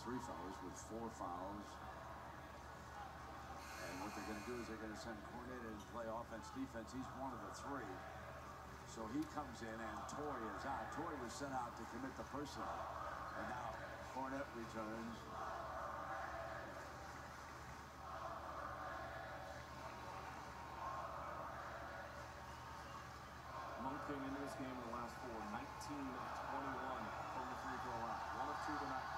three fouls with 4 fouls. And what they're going to do is they're going to send Cornet in to play offense, defense. He's one of the 3. So he comes in and Toy is out. Toy was sent out to commit the personal. And now Cornet returns. Monk came into this game in the last 4, 19 of 21 from the free throw line. 1 of 2 tonight.